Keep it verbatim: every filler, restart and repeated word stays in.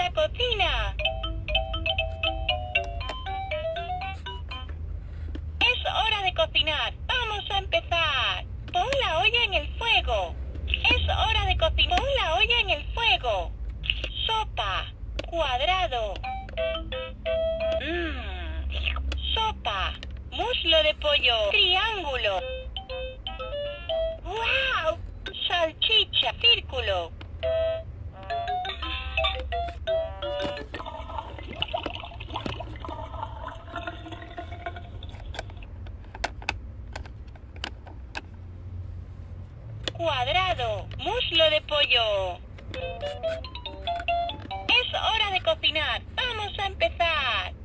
la cocina. Es hora de cocinar. Vamos a empezar. Pon la olla en el fuego. Es hora de cocinar. Pon la olla en el fuego. Sopa. Cuadrado. Mmm. Sopa. Muslo de pollo. Triángulo. ¡Wow! Salchicha. Círculo. Cuadrado. Muslo de pollo. Es hora de cocinar. Vamos a empezar.